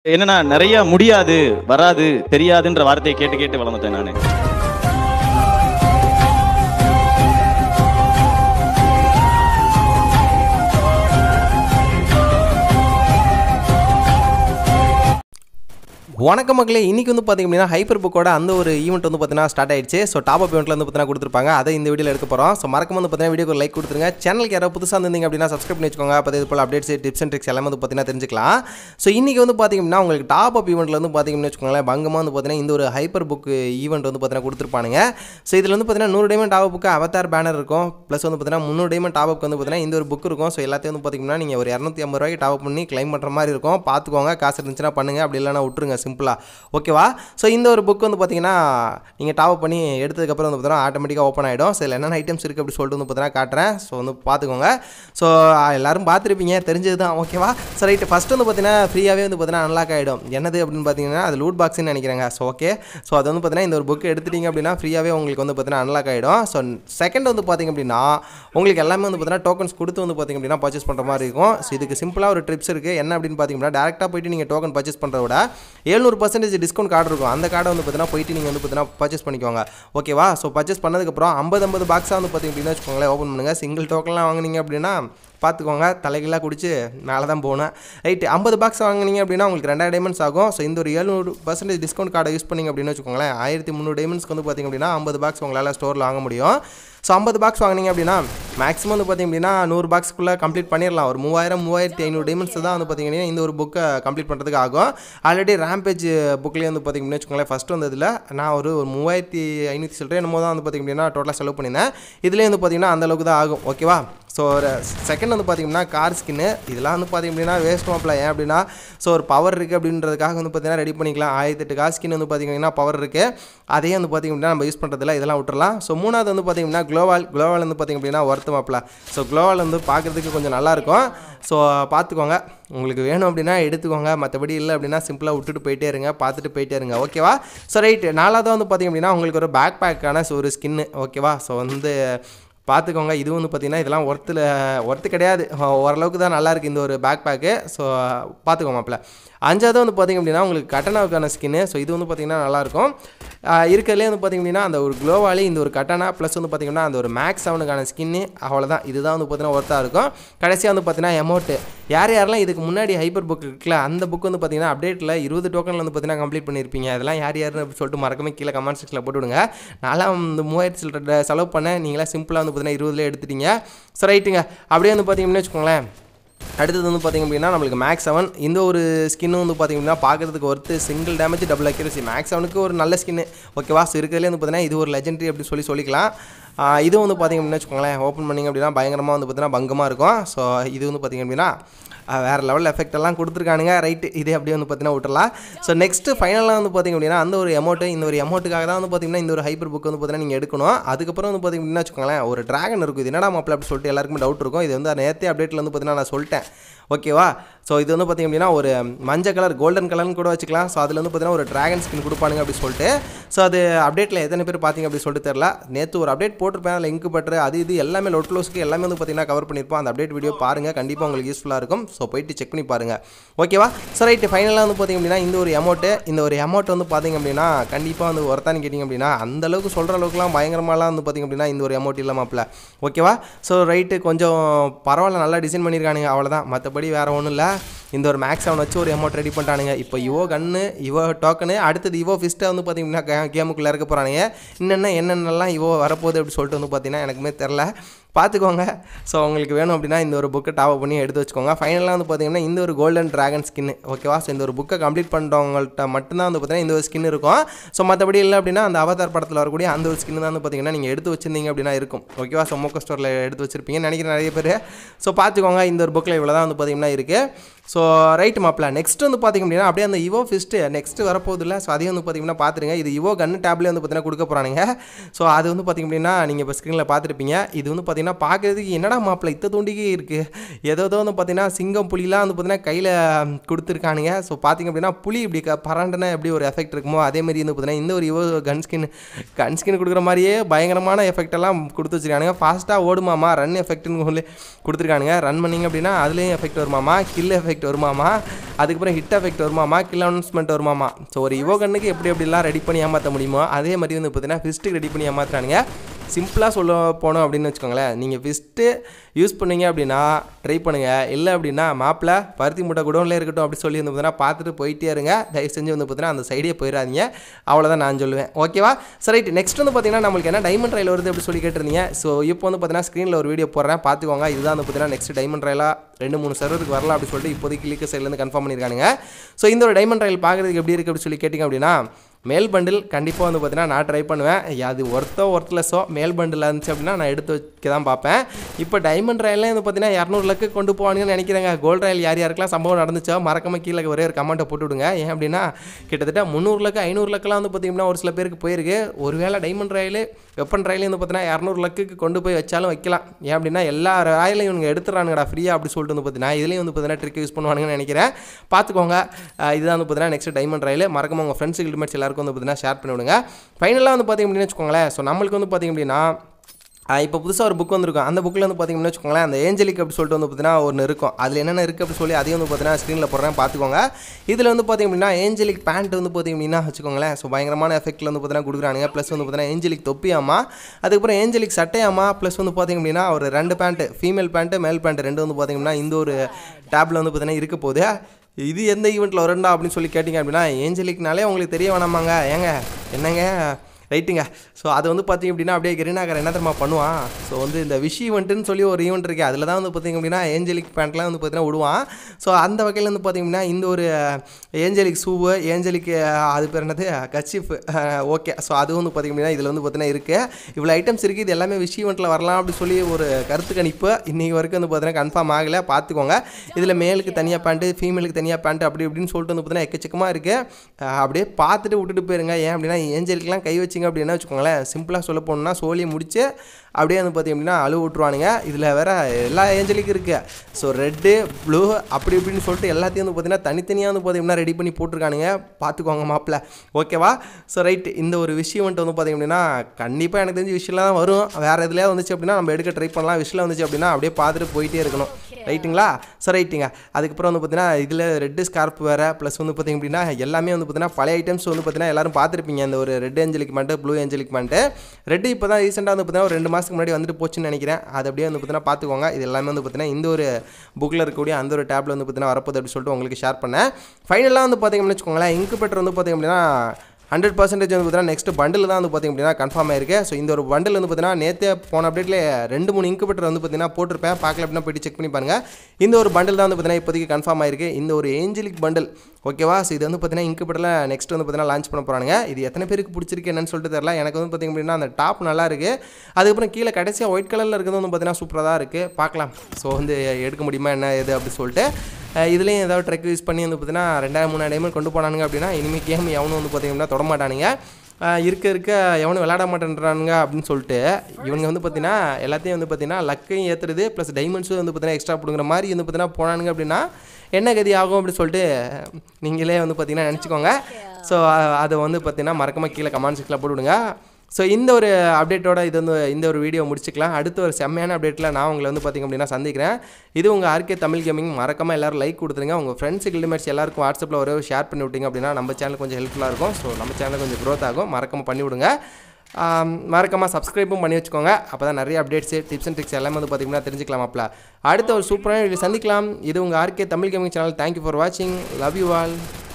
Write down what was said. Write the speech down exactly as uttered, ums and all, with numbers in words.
என்னன்னா நிறைய முடியாது, வராது, தெரியாதுன்ற வார்த்தையை கேட்டு கேட்டு வளர்ந்துட்டேன் நானு. வணக்கம் மக்களே, இன்றைக்கி வந்து பார்த்திங்க அப்படின்னா ஹைப்பர் புக்கோட அந்த ஒரு ஈவெண்ட் வந்து பார்த்தீங்கன்னா ஸ்டார்ட் ஆயிடுச்சு. ஸோ டாப் அப் ஈவெண்ட்டில் வந்து பார்த்தீங்கன்னா கொடுத்துருப்பாங்க. அதை இந்த வீடியோவில் எடுக்க போகிறோம். ஸோ மறக்காம வந்து பார்த்தீங்கன்னா வீடியோக்கு லைக் கொடுத்துருங்க. சேனலுக்கு யாராவது புதுசாக இருந்தீங்க அப்படின்னா சப்ஸ்கிரைப் பண்ணி வச்சுக்கோங்க. அப்போ இது poll updates, tips and tricks எல்லாமே வந்து பார்த்தீங்கன்னா தெரிஞ்சுக்கலாம். ஸோ இன்றைக்கி வந்து பார்த்திங்க அப்படின்னா உங்களுக்கு டாப் அப் ஈவெண்ட்டில் வந்து பார்த்திங்கன்னு வச்சுக்கோங்களேன், பங்கமாக வந்து பார்த்தீங்கன்னா இந்த ஒரு ஹைப்பர் புக் ஈவெண்ட் வந்து பார்த்தீங்கன்னா கொடுத்துருப்பானுங்க. ஸோ இதில் வந்து பார்த்தீங்கன்னா நூறு diamond top book avatar banner இருக்கும். ப்ளஸ் வந்து பார்த்தீங்கன்னா முந்நூறு டைமண்ட் டாப் அப் வந்து பார்த்தீங்கன்னா இந்த ஒரு புக் இருக்கும். ஸோ எல்லாத்தையும் வந்து பார்த்திங்கன்னா நீங்கள் ஒரு இரநூத்தி ஐம்பது ரூபாய்க்கு டாப் பண்ணி கிளைம் பண்ணுற மாதிரி இருக்கும். பார்த்துக்கோங்க, காசு இருந்துச்சுன்னா பண்ணுங்கள், அப்படி இல்லைனா விட்டுருங்க சிம்பிளாக. ஓகேவா? ஸோ இந்த ஒரு புக் வந்து பார்த்தீங்கன்னா நீங்கள் டாப் பண்ணி எடுத்ததுக்கப்புறம் வந்து பார்த்தீங்கன்னா ஆட்டோமேட்டிக்காக ஓப்பன் ஆகிடும். ஸோ இதில் என்னென்ன ஐட்டம்ஸ் இருக்குது அப்படி சொல்லிட்டு வந்து பார்த்தீங்கன்னா காட்டுறேன். ஸோ வந்து பார்த்துக்கோங்க. ஸோ எல்லோரும் பார்த்துருப்பீங்க, தெரிஞ்சது தான். ஓகேவா? ஸோ ரைட்டு, ஃபஸ்ட்டு வந்து பார்த்தீங்கன்னா ஃப்ரீயாகவே வந்து பார்த்தீங்கன்னா அன்லாக் ஆகிடும். என்னது அப்படின்னு பார்த்தீங்கன்னா அது லூட் பாக்ஸ்ன்னு நினைக்கிறேங்க. ஸோ ஓகே, ஸோ அது வந்து பார்த்தீங்கன்னா இந்த ஒரு புக் எடுத்துட்டிங்க அப்படின்னா ஃப்ரீயாகவே உங்களுக்கு வந்து பார்த்தீங்கன்னா அன்லாக் ஆகிடும். ஸோ செகண்ட் வந்து பார்த்திங்க அப்படின்னா உங்களுக்கு எல்லாமே வந்து பார்த்தீங்கன்னா டோக்கன்ஸ் கொடுத்து வந்து பார்த்திங்க அப்படின்னா பர்ச்சேஸ் பண்ணுற மாதிரி இருக்கும். ஸோ இதுக்கு சிம்பிளாக ஒரு ட்ரிப்ஸ் இருக்குது. என்ன அப்படின்னு பார்த்திங்க அப்படின்னா டேரெக்டாக போய்ட்டு நீங்கள் டோக்கன் பர்ச்சேஸ் பண்ணுறத விட எழுநூறு பர்சன்டேஜ் டிஸ்கவுண்ட் கார்டு இருக்கும். அந்த கார்டை வந்து பார்த்தீங்கன்னா போயிட்டு நீங்கள் வந்து பார்த்தீங்கன்னா பர்ச்சேஸ் பண்ணிக்கோங்க. ஓகேவா? ஸோ பர்ச்சேஸ் பண்ணதுக்கப்புறம் ஐம்பது ஐம்பது பாக்ஸாக வந்து பார்த்திங்க அப்படின்னா வச்சுக்கோங்களேன் ஓப்பன் பண்ணுங்கள். சிங்கிள் டோக்கன்லாம் வாங்கினீங்க அப்படின்னா பார்த்துக்கோங்க, தலைகளாக குடிச்சு மேலே தான் போனேன். ரைட்டு, ஐம்பது பாக்ஸ் வாங்கினீங்க அப்படின்னா உங்களுக்கு ரெண்டாயிரம் டைமண்ட்ஸ் ஆகும். ஸோ இந்த ஒரு எழுநூறு பர்சன்டேஜ் டிஸ்கவுண்ட் கார்டை யூஸ் பண்ணிங்க அப்படின்னு வச்சுக்கோங்களேன், ஆயிரத்தி முந்நூறு டைமண்ட்ஸ்க்கு வந்து பார்த்திங்க அப்படின்னா ஐம்பது பாக்ஸ் உங்களால் ஸ்டோரில் வாங்க முடியும். ஸோ ஐம்பது பாக்ஸ் வாங்கினீங்க அப்படின்னா மேக்ஸிமம் வந்து பார்த்திங்க அப்படின்னா நூறு பாக்ஸ்க்குள்ளே கம்ப்ளீட் பண்ணிடலாம். ஒரு மூவாயிரம் மூவாயிரத்தி ஐநூறு டைமண்ட்ஸ் தான் வந்து பார்த்திங்கன்னா இந்த ஒரு புக்கை கம்ப்ளீட் பண்ணுறதுக்கு ஆகும். ஆல்ரெடி ரேம்பேஜ் புக்லேயே வந்து பார்த்திங்கன்னு வச்சுக்கோங்களேன் ஃபஸ்ட்டு வந்ததில் நான் ஒரு ஒரு மூவாயிரத்தி ஐநூற்றி சொல்கிறேன் என்னமோ தான் வந்து பார்த்திங்க அப்படின்னா டோட்டலாக செலவு பண்ணியிருந்தேன். இதுலேயே வந்து பார்த்திங்கன்னா அந்தளவுக்கு தான் ஆகும். ஓகேவா? ஸோ ஒரு செகண்ட் வந்து பார்த்திங்கன்னா கார் ஸ்கின்னு, இதெல்லாம் வந்து பார்த்திங்க அப்படின்னா வேஸ்ட் மாப்பிள. ஏன் அப்படின்னா ஸோ ஒரு பவர் இருக்குது அப்படின்றதுக்காக வந்து பார்த்திங்கன்னா ரெடி பண்ணிக்கலாம். ஆயிரத்தி எட்டு கார் ஸ்கின் வந்து பார்த்திங்கன்னா பவர் இருக்குது, அதையே வந்து பார்த்திங்க அப்படின்னா நம்ம யூஸ் பண்ணுறதில்ல, இதெல்லாம் விட்டுறலாம். ஸோ மூணாவது வந்து பார்த்திங்க அப்படின்னா க்ளோவால் க்ளோவால் வந்து பார்த்திங்க அப்படின்னா ஒர்த்து மாப்பிள. ஸோ க்ளோவால் வந்து பார்க்குறதுக்கு கொஞ்சம் நல்லாயிருக்கும். ஸோ பார்த்துக்கோங்க, உங்களுக்கு வேணும் அப்படின்னா எடுத்துக்கோங்க, மற்றபடி இல்லை அப்படின்னா சிம்பிளாக விட்டுட்டு போயிட்டே இருங்க, பார்த்துட்டு போயிட்டே இருங்க. ஓகேவா? ஸோ ரைட்டு, நாலாவது வந்து பார்த்திங்க அப்படின்னா உங்களுக்கு ஒரு பேக் பேக்கான ஒரு ஸ்கின்னு. ஓகேவா? ஸோ வந்து பார்த்துக்கோங்க, இது வந்து பார்த்திங்கன்னா இதெல்லாம் ஒர்த்தில் ஒர்த்து கிடையாது, ஓரளவுக்கு தான் நல்லாயிருக்கு இந்த ஒரு பேக் பேக்கு. ஸோ பார்த்துக்கோங்க மாப்பிள்ள. அஞ்சாவது வந்து பார்த்திங்க அப்படின்னா உங்களுக்கு கட்டனாவுக்கான ஸ்கின்னு. ஸோ இது வந்து பார்த்திங்கன்னா நல்லாயிருக்கும். இருக்கிறதுலே வந்து பார்த்திங்க அப்படின்னா அந்த ஒரு க்ளோவாலே இந்த ஒரு கட்டனா ப்ளஸ் வந்து பார்த்திங்கன்னா அந்த ஒரு மேக்ஸ் செவனுக்கான ஸ்கின்னு, அவ்வளோதான். இதுதான் வந்து பார்த்திங்கன்னா ஒர்த்தாக இருக்கும். கடைசியாக வந்து பார்த்திங்கன்னா எமௌண்ட்டு. யார் யாரெல்லாம் இதுக்கு முன்னாடி ஹைப்பர் புக் இருக்குல்ல, அந்த புக் வந்து பார்த்திங்கன்னா அப்டேட்டில் இருபது டோக்கனில் வந்து பார்த்திங்கன்னா கம்ப்ளீட் பண்ணியிருப்பீங்க. அதெல்லாம் யார் யாருன்னு அப்படி சொல்லிட்டு மறக்காம கீழே கமெண்ட் செக்ஷனில் போட்டு விடுங்க. நான்லாம் இந்த மூவாயிரத்தி சில்லற செலவு பண்ணேன், நீங்களாம் சிம்பிளாக வந்து பார்த்திங்கன்னா இருபதுலேயே எடுத்துட்டீங்க. ஸோ ரைட்டுங்க, அப்படியே வந்து பார்த்திங்கன்னு வச்சுக்கோங்களேன். அடுத்தது வந்து பார்த்திங்க அப்படின்னா நம்மளுக்கு மேக்ஸ் செவன், இந்த ஒரு ஸ்கின்னு வந்து பார்த்திங்க அப்படின்னா பார்க்குறதுக்கு ஒருத்து single damage double accuracy. Max செவனுக்கு ஒரு நல்ல ஸ்கின்னு. ஓகேவா? ஸோ இருக்கிறதுலே வந்து பார்த்திங்கன்னா இது ஒரு லெஜெண்டரி அப்படி சொல்லி சொல்லிக்கலாம். இது வந்து பார்த்திங்க அப்படின்னா வச்சுக்கோங்களேன் ஓப்பன் பண்ணிங்க அப்படின்னா பயங்கரமாக வந்து பார்த்திங்கன்னா பங்கமாக இருக்கும். ஸோ இது வந்து பார்த்திங்க அப்படின்னா வேறு லெவல் எஃபெக்ட் எல்லாம் கொடுத்துருக்கானுங்க. ரைட்டு, இதே அப்படியே வந்து பார்த்திங்கன்னா விட்டுறலாம். ஸோ நெக்ஸ்ட்டு ஃபைனலாக வந்து பார்த்திங்க அப்படின்னா அந்த ஒரு அமௌண்ட்டு, இந்த ஒரு அமௌண்ட்டுக்காக தான் வந்து பார்த்திங்கன்னா இந்த ஒரு ஹைப்பர் புக் வந்து பார்த்திங்கன்னா நீங்கள் எடுக்கணும். அதுக்கப்புறம் வந்து பார்த்திங்க அப்படின்னா வச்சுக்கோங்களேன் ஒரு ட்ராகன் இருக்கும். இது என்னடா மாப்பிள்ள அப்படி சொல்லிட்டு எல்லாருக்குமே டவுட் இருக்கும். இது வந்து நேரத்தை அப்டேட்டில் வந்து பார்த்திங்கன்னா நான் சொல்லிட்டேன். ஓகேவா? ஸோ இது வந்து பார்த்திங்க அப்படின்னா ஒரு மஞ்சள் கலர் கோல்டன் கலர்னு கூட வச்சுக்கலாம். ஸோ அதில் வந்து பார்த்திங்கன்னா ஒரு ட்ராகன் ஸ்கின் கொடுப்பானுங்க அப்படி சொல்லிட்டு. ஸோ அது அப்டேட்டில் எத்தனை பேர் பார்த்திங்க அப்படி சொல்லிட்டு தெரில. நேற்று ஒரு அப்டேட் போட்டிருப்பேன், அதில் இங்கு பட்ரு அது இது எல்லாமே லோட் க்ளோஸ்க்கு எல்லாமே வந்து பார்த்திங்கன்னா கவர் பண்ணியிருப்போம். அந்த அப்டேட் வீடியோ பாருங்கள், கண்டிப்பாக உங்களுக்கு யூஸ்ஃபுல்லாக இருக்கும். ஸோ போயிட்டு செக் பண்ணி பாருங்கள். ஓகேவா? ஸோ ரைட்டு, ஃபைனலாக வந்து பார்த்திங்க அப்படின்னா இந்த ஒரு அமௌண்ட்டு, இந்த ஒரு அமௌண்ட் வந்து பார்த்திங்க அப்படின்னா கண்டிப்பாக வந்து ஒருத்தான்னு கேட்டிங்க அப்படின்னா அந்தளவுக்கு சொல்கிற அளவுக்குலாம் பயங்கரமாலாம் வந்து பார்த்திங்க அப்படின்னா இந்த ஒரு அமௌண்ட் இல்லை மாப்பிள்ள. ஓகேவா? ஸோ ரைட்டு, கொஞ்சம் பரவாயில்ல, நல்லா டிசைன் பண்ணியிருக்கானுங்க, அவ்வளோதான். மற்றபடி வேறு ஒன்றும் இல்லை. இந்த ஒரு மேக்ஸ் செவன் வச்சு ஒரு அமௌண்ட் ரெடி பண்ணிட்டானுங்க. இப்போ இவோ கன்னு, இவோ டோக்கனு, அடுத்தது இவோ ஃபிஸ்ட்டை வந்து பார்த்திங்கன்னா கேமுக்குள்ளே இருக்க போகிறானுங்க. இன்னென்ன என்னென்னலாம் இவோ வரப்போகுது அப்படி சொல்லிட்டு வந்து பார்த்திங்கன்னா எனக்குமே தெரில, பார்த்துக்கோங்க. ஸோ உங்களுக்கு வேணும் அப்படின்னா இந்த ஒரு புக்கை டாப் பண்ணி எடுத்து வச்சுக்கோங்க. ஃபைனலாக வந்து பார்த்திங்கன்னா இந்த ஒரு கோல்டன் ட்ராகன் ஸ்கின்னு. ஓகேவா? ஸோ இந்த ஒரு புக்கை கம்ப்ளீட் பண்ணுறவங்கள்ட்ட மட்டும்தான் வந்து பார்த்திங்கன்னா இந்த ஒரு ஸ்கின் இருக்கும். ஸோ மற்றபடி இல்லை அப்படின்னா அந்த அவதார் படத்தில் வரக்கூடிய அந்த ஒரு ஸ்கின்னு தான் வந்து பார்த்திங்கன்னா நீங்கள் எடுத்து வச்சுருந்தீங்க அப்படின்னா இருக்கும். ஓகேவா? ஸோ மோக்கோ ஸ்டோரில் எடுத்து வச்சுருப்பீங்கன்னு நினைக்கிறேன் நிறைய பேர். ஸோ பார்த்துக்கோங்க, இந்த ஒரு புக்கில் இவ்வளோ தான் வந்து பார்த்திங்கன்னா இருக்குது. ஸோ ரைட்டு மாப்பிள்ள. நெக்ஸ்ட் வந்து பார்த்திங்க அப்படின்னா அப்படியே அந்த இவோ ஃபிஸ்ட்டு நெக்ஸ்ட்டு வரப்போகுது இல்லை. ஸோ அதையும் வந்து பார்த்திங்கன்னா பார்த்துருங்க. இது இவோ கன்னு டேப்லேயே வந்து பார்த்திங்கன்னா கொடுக்க போகிறானுங்க. ஸோ அது வந்து பார்த்திங்க அப்படின்னா நீங்கள் இப்போ ஸ்க்ரீனில் பார்த்துருப்பீங்க. இது வந்து பார்த்திங்கன்னா பார்க்குறதுக்கு என்னடா மாப்பிள்ள இத்த தூண்டிக்கே இருக்குது, ஏதோ வந்து பார்த்திங்கன்னா சிங்கம் புலிலாம் வந்து பார்த்திங்கன்னா கையில் கொடுத்துருக்கானுங்க. ஸோ பார்த்திங்க அப்படின்னா புலி இப்படி க பரண்டனா எப்படி ஒரு எஃபெக்ட் இருக்குமோ அதேமாதிரி வந்து பார்த்திங்கன்னா இந்த ஒரு இவோ கன் ஸ்கின் கன் ஸ்கின் கொடுக்குற மாதிரியே பயங்கரமான எஃபெக்ட் எல்லாம் கொடுத்து வச்சுருக்கானுங்க. ஃபாஸ்ட்டாக ஓடுமாமா, ரன் எஃபெக்ட்னு சொல்லி கொடுத்துருக்கானுங்க. ரன் பண்ணிங்க அப்படின்னா அதுலேயும் எஃபெக்ட் வருமாமா, கில் எஃபெக்ட் எஃபெக்ட் வருமாமா, அதுக்கப்புறம் ஹிட் எஃபெக்ட் வருமாமா, கில் அனௌன்ஸ்மெண்ட் வருமாமா. ஸோ ஒரு இவோ கண்ணுக்கு எப்படி எப்படிலாம் ரெடி பண்ணி ஏமாற்ற முடியுமோ அதே மாதிரி வந்து பார்த்தீங்கன்னா ஃபிஸ்ட்டுக்கு ரெடி பண்ணி ஏமாத்துறானுங்க. சிம்பிளாக சொல்ல போனோம் அப்படின்னு வச்சுக்கோங்களேன், நீங்கள் ஃபிஸ்ட்டு யூஸ் பண்ணீங்க அப்படின்னா ட்ரை பண்ணுங்கள், இல்லை அப்படின்னா மாப்பில் பருத்தி மூட்டை குடோன்லேயே இருக்கட்டும் அப்படி சொல்லி வந்து பார்த்தீங்கன்னா பார்த்துட்டு போயிட்டே இருங்க. தயவு செஞ்சு வந்து பார்த்தீங்கன்னா அந்த சைடே போயிடாதீங்க. அவ்வளோதான் நான் சொல்லுவேன். ஓகேவா? சரி, ரைட். நெக்ஸ்ட் வந்து பார்த்தீங்கன்னா நம்மளுக்கு என்ன டைமண்ட் ரயில் வருது அப்படி சொல்லி கேட்டிருந்தீங்க. ஸோ இப்போ வந்து பார்த்தீங்கன்னா ஸ்க்ரீனில் ஒரு வீடியோ போடுறேன், பார்த்துக்கோங்க. இதுதான் வந்து பார்த்தீங்கன்னா நெக்ஸ்ட் டைமண்ட் ரயிலாக ரெண்டு மூணு சர்வருக்கு வரலாம் அப்படி சொல்லிட்டு இப்போதைக்கு கிளிக்கு சைட்லேருந்து கன்ஃபார்ம் பண்ணியிருக்கானுங்க. ஸோ இந்த ஒரு டைமண்ட் ரயில் பார்க்குறதுக்கு எப்படி இருக்குது அப்படி சொல்லி கேட்டிங்க அப்படின்னா மேல் பண்டில் கண்டிப்பாக வந்து பார்த்தீங்கன்னா நான் ட்ரை பண்ணுவேன். அது ஒர்த்தோ ஒர்த்லெஸ்ஸோ மேல் பண்டில் இருந்துச்சு அப்படின்னா நான் எடுத்து வைக்க தான் பார்ப்பேன். இப்போ டைமண்ட் ரயிலே வந்து பார்த்தீங்கன்னா இரநூறு லக்கு கொண்டு போவானுங்கன்னு நினைக்கிறேங்க. கோல்டு ரயில் யார் யாருக்கெல்லாம் சம்பவம் நடந்துச்சோ மறக்காம கீழே ஒரே ஒரு கமெண்ட்டை போட்டு விடுங்க. ஏன் அப்படின்னா கிட்டத்தட்ட முந்நூறு லக்கு ஐநூறு லக்கெல்லாம் வந்து பார்த்தீங்கன்னா ஒரு சில பேருக்கு போயிருக்கு. ஒருவேளை டைமண்ட் ரயில் வெப்பன் ரயிலே வந்து பார்த்தீங்கன்னா இரநூறு லக்குக்கு கொண்டு போய் வச்சாலும் வைக்கலாம். ஏன் அப்படின்னா எல்லா ராயிலையும் இவங்க எடுத்துறானுங்கடா ஃப்ரீயாக அப்படி சொல்லிட்டு வந்து பார்த்தீங்கன்னா இதுலேயும் வந்து பார்த்தீங்கன்னா ட்ரிக் யூஸ் பண்ணுவானுங்கன்னு நினைக்கிறேன். பார்த்துக்கோங்க. இதுதான் வந்து பார்த்தீங்கன்னா நெக்ஸ்ட் டைமண்ட் ரயில். மறக்காம உங்கள் ஃப்ரெண்ட்ஸ் கில்மேட்ஸ் எல்லாருக்கும் வந்து பார்த்தீங்கன்னா ஷேர் பண்ணி விடுங்க. ஃபைனலாக வந்து பார்த்தீங்க அப்படின்னு வச்சுக்கோங்களேன். ஸோ நம்மளுக்கு வந்து பார்த்தீங்க அப்படின்னா இப்போ புதுசாக ஒரு புக் வந்துருக்கும். அந்த புக்கில் வந்து பார்த்தீங்கன்னு வச்சுக்கோங்களேன், அந்த ஏஞ்சலிக் அப்படி சொல்லிட்டு வந்து பார்த்தீங்கன்னா ஒன்று இருக்கும். அதில் என்னென்ன இருக்குது அப்படி சொல்லி அதையும் வந்து பார்த்தீங்கன்னா ஸ்க்ரீனில் போடுறேன், பார்த்துக்கோங்க. இதில் வந்து பார்த்தீங்க அப்படின்னா ஏஞ்சலிக் பேண்ட் வந்து பார்த்தீங்க அப்படின்னா வச்சுக்கோங்களேன். ஸோ பயங்கரமான எஃபெக்ட்டில் வந்து பார்த்தீங்கன்னா கொடுக்குறானுங்க. ப்ளஸ் வந்து பார்த்தீங்கன்னா ஏஞ்சலிக் தொப்பியாமா, அதுக்கப்புறம் ஏஞ்சலிக் சட்டையாமா, ப்ளஸ் வந்து பார்த்தீங்க அப்படின்னா ஒரு ரெண்டு pant, female pant male pant ரெண்டு வந்து பார்த்தீங்கன்னா இந்த ஒரு டேப்பில் வந்து பார்த்தீங்கன்னா இருக்க போகுது. இது எந்த ஈவெண்ட்டில் வரண்டா அப்படின்னு சொல்லி கேட்டிங்க அப்படின்னா ஏஞ்சலிக்னாலே உங்களுக்கு தெரிய வேணாமாங்க. ஏங்க என்னங்க ரைட்டுங்க. ஸோ அது வந்து பார்த்திங்க அப்படின்னா அப்படியே கெரினாகர் என்ன தெரியுமா பண்ணுவான், ஸோ வந்து இந்த விஷ் ஈவெண்ட்டுன்னு சொல்லி ஒரு ஈவெண்ட் இருக்குது. அதில் தான் வந்து பார்த்திங்க அப்படின்னா ஏஞ்சலிக் பேண்ட்லாம் வந்து பார்த்தீங்கன்னா விடுவான். ஸோ அந்த வகையில் வந்து பார்த்திங்க அப்படின்னா இந்த ஒரு ஏஞ்சலிக் ஷூவு, ஏஞ்சலிக் அது பேர் என்னது கச்சிஃப், ஓகே. ஸோ அது வந்து பார்த்திங்க அப்படின்னா இதில் வந்து பார்த்தீங்கன்னா இருக்குது. இவ்வளோ ஐட்டம்ஸ் இருக்குது. இது எல்லாமே விஷ் ஈவெண்ட்டில் வரலாம் அப்படி சொல்லி ஒரு கருத்து கணிப்பு இன்றைக்கி வரைக்கும் வந்து பார்த்தீங்கன்னா கன்ஃபார்ம் ஆகலை. பார்த்துக்கோங்க. இதில் மேலுக்கு தனியாக பேண்ட்டு, ஃபீமேலுக்கு தனியாக பேண்ட்டு அப்படி இப்படின்னு சொல்லிட்டு வந்து பார்த்தீங்கன்னா எக்கச்சக்கமாக இருக்குது. அப்படியே பார்த்துட்டு விட்டுட்டு போயிருங்க. ஏன் அப்படின்னா ஏஞ்சலிக்லாம் கை வச்சு அப்படின்னா வச்சுக்கோங்களேன், சிம்பிளாக சொல்ல போனோம்னா சோழியை முடிச்சு அப்படியே வந்து பார்த்திங்க அப்படின்னா அழுவு விட்ருவானுங்க. இதில் வேறு எல்லா ஏஞ்சலிக்கும் இருக்குது. ஸோ ரெட்டு ப்ளூ அப்படி இப்படின்னு சொல்லிட்டு எல்லாத்தையும் வந்து பார்த்திங்கன்னா தனித்தனியாக வந்து பார்த்திங்கன்னா ரெடி பண்ணி போட்டிருக்கானுங்க. பார்த்துக்கோங்க மாப்பிள்ள. ஓகேவா? So right. இந்த ஒரு விஷயம் வந்துட்டு வந்து பார்த்திங்க அப்படின்னா கண்டிப்பாக எனக்கு தெரிஞ்சு விஷயம்லாம் தான் வரும். வேறு எதுலேயே வந்துச்சு அப்படின்னா நம்ம எடுக்க ட்ரை பண்ணலாம். விஷயம் வந்துச்சு அப்படின்னா அப்படியே பார்த்துட்டு போயிட்டே இருக்கணும். ரைட்டுங்களா? ஸோ ரைட்டுங்க. அதுக்கப்புறம் வந்து பார்த்தீங்கன்னா இதில் ரெட்டு ஸ்கார்ப் வேறு, ப்ளஸ் வந்து பார்த்திங்க அப்படின்னா எல்லாமே வந்து பார்த்தீங்கன்னா பழைய ஐட்டம்ஸ் வந்து பார்த்தீங்கன்னா எல்லோரும் பார்த்துருப்பீங்க. இந்த ஒரு ரெட் ஏஞ்சலிக் மேண்ட்டு, ப்ளூ ஏஞ்சலிக் மேண்ட்டு. ரெட்டு இப்போ தான் ரீசெண்டாக வந்து பார்த்தீங்கன்னா ஒரு ரெண்டு மாதத்துக்கு முன்னாடி வந்துட்டு போச்சுன்னு நினைக்கிறேன். அது அப்படியே வந்து பார்த்தீங்கன்னா பார்த்துக்கோங்க. இது எல்லாமே வந்து பார்த்தீங்கன்னா இந்த ஒரு புக்கில் இருக்கக்கூடிய அந்த ஒரு டேப்பில் வந்து பார்த்தீங்கன்னா வரப்போது அப்படி சொல்லிட்டு உங்களுக்கு ஷேர் பண்ணேன். ஃபைனலாக வந்து பார்த்திங்கன்னு வச்சுக்கோங்களேன், இன்குபேட்டர் வந்து பார்த்திங்க அப்படின்னா ஹண்ட்ரட் பர்சன்டேஜ் வந்து பார்த்தீங்கன்னா நெக்ஸ்ட் பண்டில் தான் வந்து பார்த்திங்க அப்படின்னா கன்ஃபார்ம் ஆயிருக்கு. ஸோ இந்த ஒரு பண்டில் வந்து பார்த்தீங்கன்னா நேற்றே போன அப்டேட்டில் ரெண்டு மூணு இன்குபேட்டர் வந்து பார்த்தீங்கன்னா போட்டிருப்பேன். பார்க்கல அப்படின்னா போய்ட்டு செக் பண்ணி பாருங்கள். இந்த ஒரு பண்டில் தான் வந்து பார்த்தீங்கன்னா இப்போதைக்கு கன்ஃபார்ம் ஆயிருக்கு. இந்த ஒரு ஏஞ்சலிக் பண்டில். ஓகேவா? ஸோ இது வந்து பார்த்தீங்கன்னா இன்குபேட்டரில் நெக்ஸ்ட் வந்து பார்த்தீங்கன்னா லான்ச் பண்ண போகிறாங்க. இது எத்தனை பேருக்கு பிடிச்சிருக்கு என்னன்னு சொல்லிட்டு தெரியல. எனக்கு வந்து பார்த்திங்க அப்படின்னா அந்த டாப் நல்லா இருக்குது. அதுக்கப்புறம் கீழே கடைசியாக ஒயிட் கலரில் இருக்கிறது வந்து பார்த்தீங்கன்னா சூப்பராக தான் இருக்குது. பார்க்கலாம். ஸோ வந்து எடுக்க முடியுமா என்ன எது அப்படி சொல்லிட்டு இதுலேயும் ஏதாவது ட்ரெக் யூஸ் பண்ணி வந்து பார்த்தீங்கன்னா ரெண்டாயிரம் மூணாயிரம் டைமண்ட் கொண்டு போனானுங்க அப்படின்னா இனிமேல் கேம் எவனும் வந்து பார்த்திங்கன்னா தொடமாட்டானுங்க. இருக்க இருக்க எவனும் விளையாட மாட்டேன்றானுங்க அப்படின்னு சொல்லிட்டு இவங்க வந்து பார்த்தீங்கன்னா எல்லாத்தையும் வந்து பார்த்தீங்கன்னா லக்கையும் ஏற்றுறது ப்ளஸ் டைமண்ட்ஸும் வந்து பார்த்தீங்கன்னா எக்ஸ்ட்ரா பிடுங்குற மாதிரி வந்து பார்த்தீங்கன்னா போனானுங்க அப்படின்னா என்ன கதி ஆகும் அப்படின்னு சொல்லிட்டு நீங்களே வந்து பார்த்தீங்கன்னா நினச்சிக்கோங்க. ஸோ அதை வந்து பார்த்தீங்கன்னா மறக்காம கீழே கமெண்ட் செக்ஷனில் போட்டுவிடுங்க. ஸோ இந்த ஒரு அப்டேட்டோட இது வந்து இந்த ஒரு வீடியோ முடிச்சுக்கலாம். அடுத்த ஒரு செம்மையான அப்டேட்டில் நான் உங்களை வந்து பார்த்திங்க அப்படின்னா சந்திக்கிறேன். இது உங்கள் ஆர்கே தமிழ் கேமிங். மறக்காமல் எல்லோரும் லைக் கொடுத்துருங்க. உங்கள் ஃப்ரெண்ட்ஸு கில்மேட்ஸ் எல்லாருக்கும் வாட்ஸ்அப்பில் ஒரே ஷேர் பண்ணி விட்டிங்க அப்படின்னா நம்ம சேனல் கொஞ்சம் ஹெல்ப்ஃபுல்லாக இருக்கும். ஸோ நம்ம சேனல் கொஞ்சம் க்ரோத் ஆகும். மறக்காமல் பண்ணி விடுங்க. மறக்காமல் சப்ஸ்கிரைபும் பண்ணி வச்சுக்கோங்க. அப்போ தான் நிறைய அப்டேட்ஸு டிப்ஸ் அண்ட் ட்ரிக்ஸ் எல்லாமே வந்து பார்த்திங்கன்னா தெரிஞ்சுக்கலாமாப்ல. அடுத்த ஒரு சூப்பரான வீடியோ சந்திக்கலாம். இது உங்கள் RK Tamil gaming channel. Thank you for வாட்சிங். Love you all.